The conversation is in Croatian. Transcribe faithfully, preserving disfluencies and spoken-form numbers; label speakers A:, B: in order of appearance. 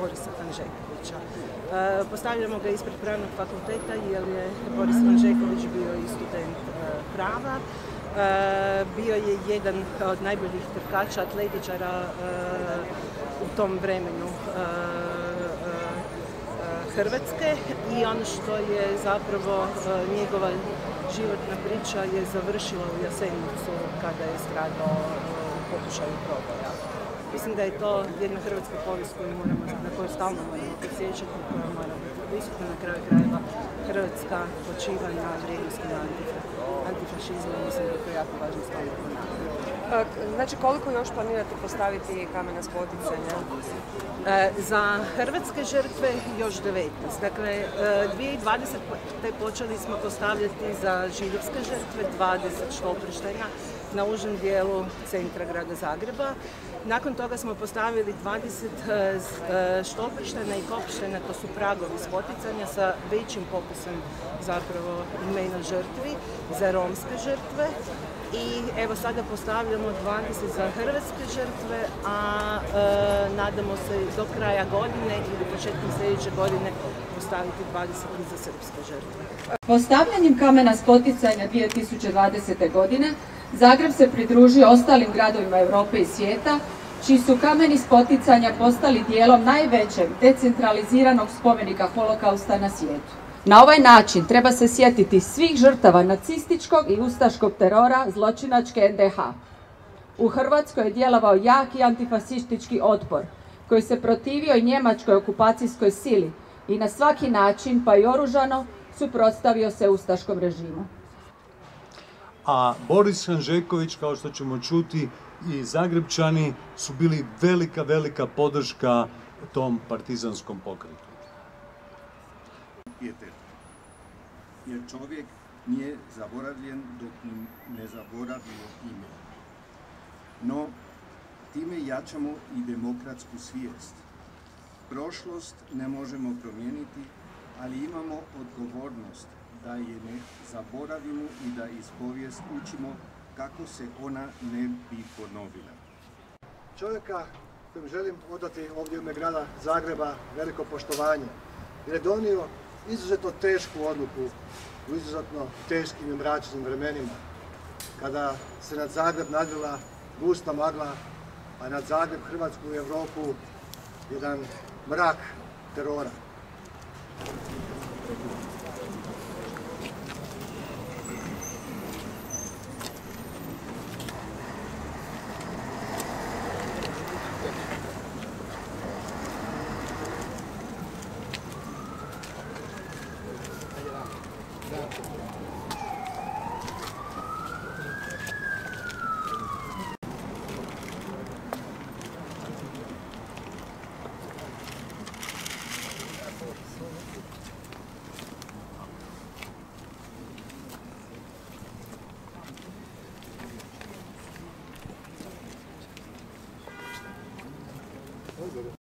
A: Borisa Hanžekovića. Postavljamo ga ispred Pravnog fakulteta jer je Boris Hanžeković bio i student prava. Bio je jedan od najboljih trkača, atletičara u tom vremenu Hrvatske i ono što je zapravo njegova životna priča je završila u Jasenovcu kada je stradao u pokušaju proboja. Mislim da je to jedna hrvatska povijest koju moramo, na koju stalno moramo podsjećati, koja mora biti prisutna. Na kraju krajeva Hrvatska počiva na vrijednostima antifašizma i mislim da je to jako važno stalno ponavljati.
B: Znači, koliko još planirate postaviti kamena spoticanja?
A: Za hrvatske žrtve još devetnaest. Dakle, dvije tisuće dvadesete. počeli smo postavljati za židovske žrtve dvadeset štoprštena na užem dijelu centra grada Zagreba. Nakon toga smo postavili dvadeset štoprštena i kopštena, to su pragovi spoticanja sa većim popisom zapravo imena žrtvi za romske žrtve. I evo sada postavljamo dvadeset za hrvatske žrtve, a e, nadamo se do kraja godine ili početkom sljedeće godine postaviti dvadeset i za srpske žrtve.
C: Postavljanjem kamena spoticanja dvije tisuće dvadesete. godine Zagreb se pridružio ostalim gradovima Europe i svijeta, čiji su kameni spoticanja postali dijelom najvećeg decentraliziranog spomenika holokausta na svijetu. Na ovaj način treba se sjetiti svih žrtava nacističkog i ustaškog terora zločinačke en de ha. U Hrvatskoj je djelovao jaki antifašistički otpor, koji se protivio i njemačkoj okupacijskoj sili i na svaki način, pa i oružano, suprotstavio se ustaškom režimu.
D: A Boris Hanžeković, kao što ćemo čuti, i Zagrebčani su bili velika, velika podrška tom partizanskom pokretu.
E: Jer čovjek nije zaboravljen dok ne zaboravimo ime. No, time jačamo i demokratsku svijest. Prošlost ne možemo promijeniti, ali imamo odgovornost da je ne zaboravimo i da iz povijest učimo kako se ona ne bi ponovila.
F: Čovjeka kojem želim odati ovdje u ime grada Zagreba veliko poštovanje, jer je donio izuzetno tešku odluku u izuzetno teškim i mračnim vremenima, kada se nad Zagreb nadvila gusta magla, a nad Zagreb, Hrvatsku i Europu jedan mrak terora.